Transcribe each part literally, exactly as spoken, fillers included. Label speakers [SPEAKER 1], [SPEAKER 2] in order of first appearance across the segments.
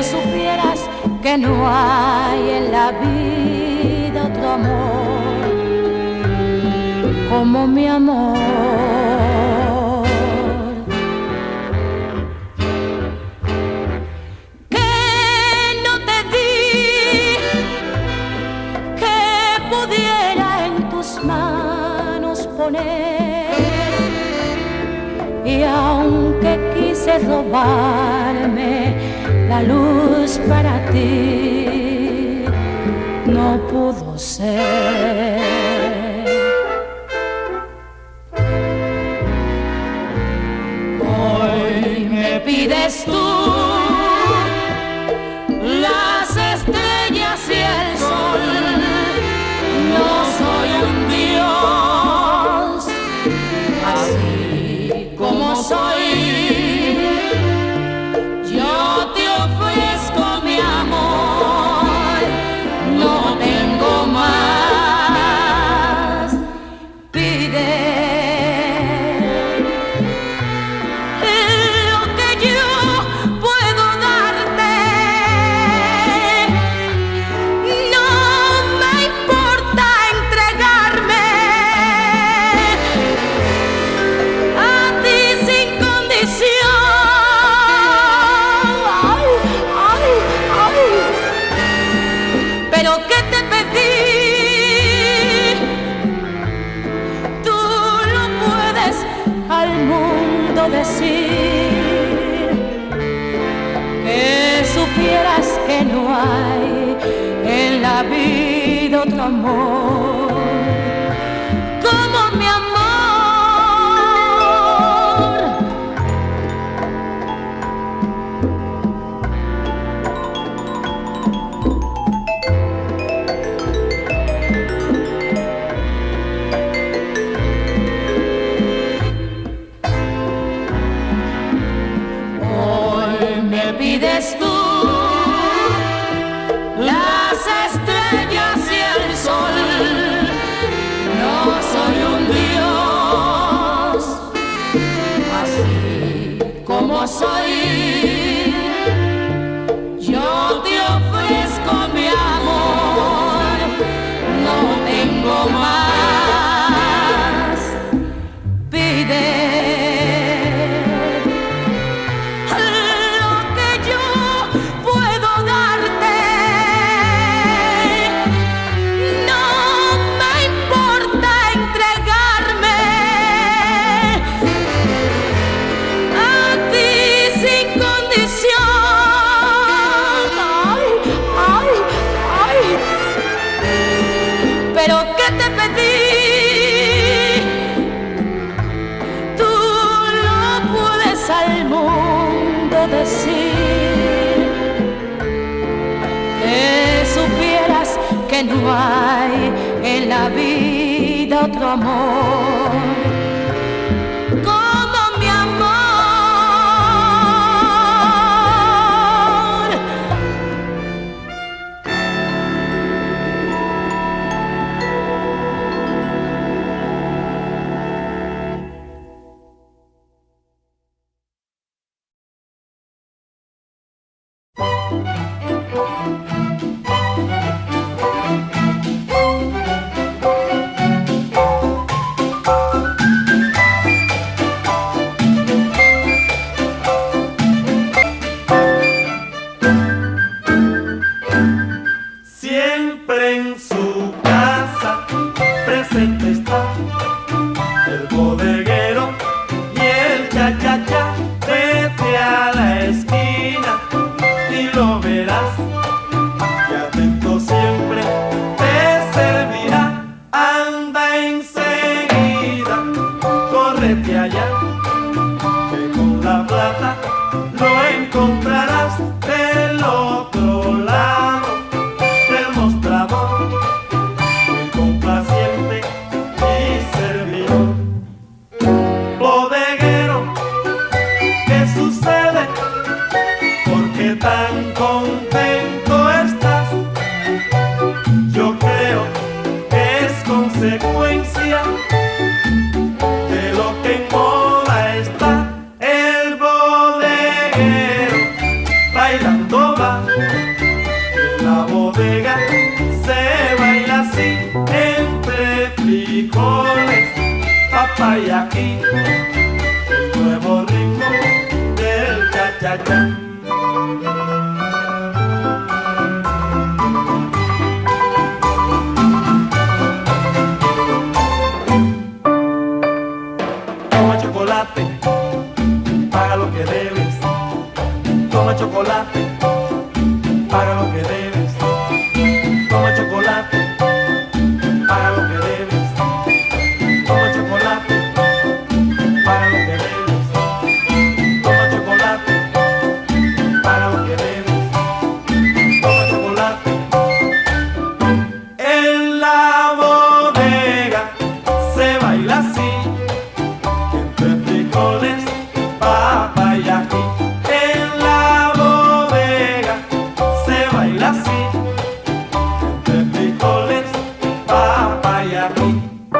[SPEAKER 1] supieras que no hay en la vida otro amor como mi amor. Que no te di, que pudiera en tus manos poner, y aunque quise robarme la luz para ti, no pudo ser. Hoy me pides tú las estrellas y el sol. No soy un dios, así como soy. Yo te ofrezco mi amor, no tengo más. Pide lo que yo puedo darte. No me importa entregarme a ti sin condición. Pero ¿qué te pedí? Tú lo puedes al mundo decir, que supieras que no hay en la vida otro amor como mi amor. Pides tú las estrellas y el sol. No soy un dios, así como soy. Yo te ofrezco mi amor, no tengo más. Pide al mundo decir, que supieras que no hay en la vida otro amor como mi amor.
[SPEAKER 2] Siempre en su casa presente está el bodeguero y el cha-cha-cha. Vete a la esquina y lo verás, y atento siempre te servirá. Anda enseguida, córrete allá, que con la plata lo encontrarás del otro lado del mostrador, muy complaciente y servidor. Bodeguero, ¿qué sucede? ¿Por qué tan contento estás? Yo creo que es consecuencia de lo que en moda está. El bodeguero bailando va y aquí el nuevo ritmo del cha-cha-cha. Toma chocolate, paga lo que debes. Toma chocolate, paga lo que debes. Toma chocolate, paga lo que debes. Toma chocolate, paga lo que debes. Toma chocolate, paga lo que debes. Toma chocolate. En la bodega se baila así, entre frijoles, papa y ají. En la bodega se baila así, entre frijoles, papa y ají.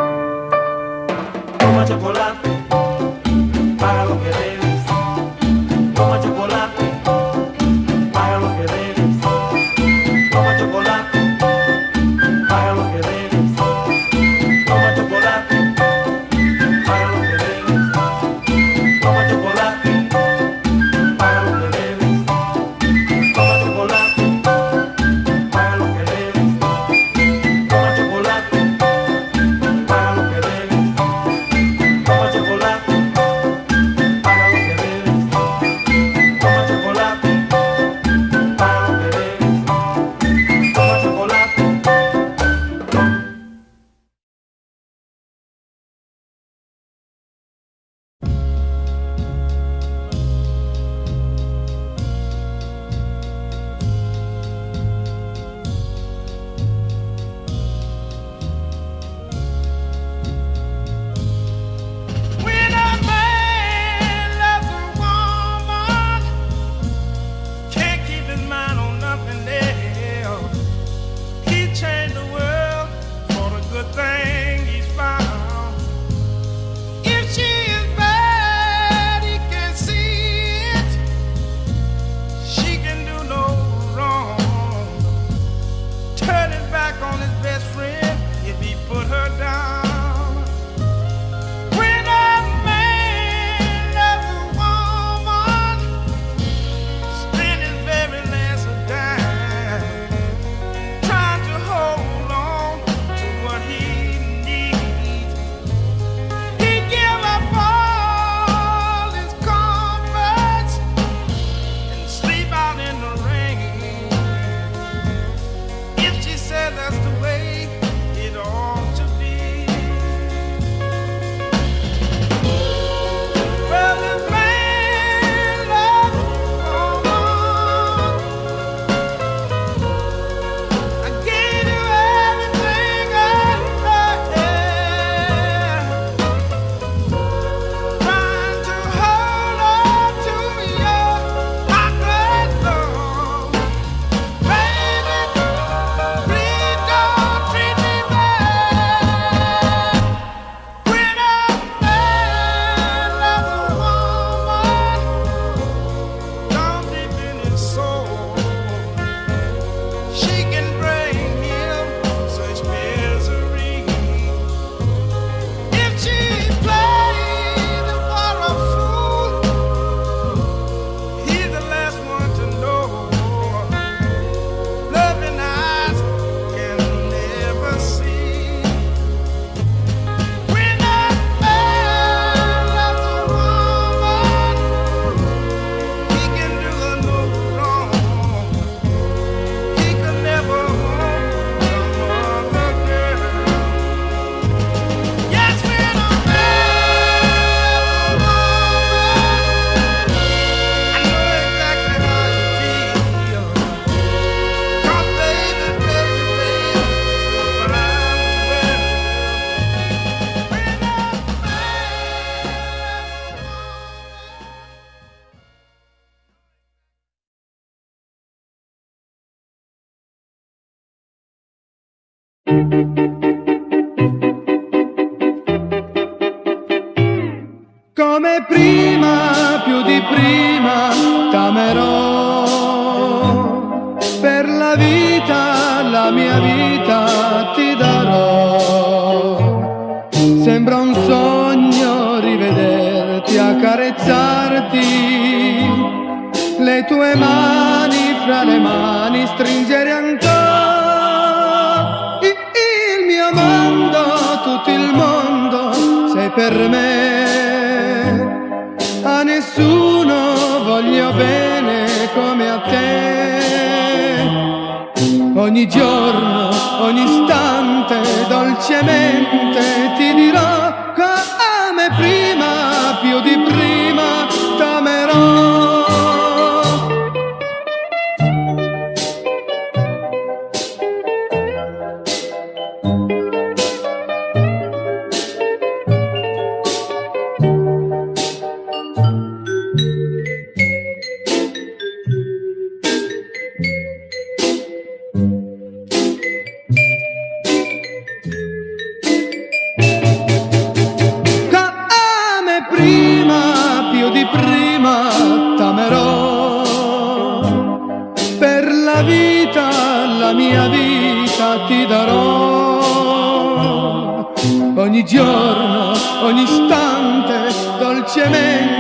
[SPEAKER 2] Toma chocolate, paga lo que debes. Toma chocolate, paga lo que debes. Toma chocolate, paga lo que debes. Toma chocolate, paga lo que debes. Toma chocolate, paga lo que debes. Toma chocolate, paga lo que debes. Toma chocolate, paga lo que debes. Toma chocolate, paga lo que debes. Toma chocolate, paga lo que debes. Toma chocolate.
[SPEAKER 3] When a man loves a woman, can't keep his mind on nothing else. He changed the world for the good thing he's found. If she is bad, he can see it. She can do no wrong. Turn his back on his best friend if he put her down. When a man loves a woman, spend his very last dime trying to hold on to what he needs. He give up all his comforts and sleep out in the rain. If she said that's the way it ought to be. Well, this man loves a woman. I gave you everything I had, trying to hold on to your chocolate love. Baby, please don't treat me bad. When a man loves a woman, down deep in his soul, she can bring him such misery. If she plays for a fool, he's the last one to know. Loving eyes can never see. When a man loves a woman, he can do her no wrong. He could never hold some other girl. Yes, when a man loves a woman, I know exactly how you feel. 'Cause baby, baby, baby, but I'm well. When a man loves a
[SPEAKER 4] Come prima, più di prima, t'amerò. Per la vita, la mia vita ti darò. Sembra un sogno le tue mani fra le mani stringere ancora. Il mio mondo, tutto il mondo sei per me, a nessuno voglio bene come a te. Ogni giorno, ogni istante, dolcemente ti dirò come prima, più di prima t'amerò. Prima, più di prima t'amerò. Per la vita, la mia vita ti darò. Ogni giorno, ogni istante, dolcemente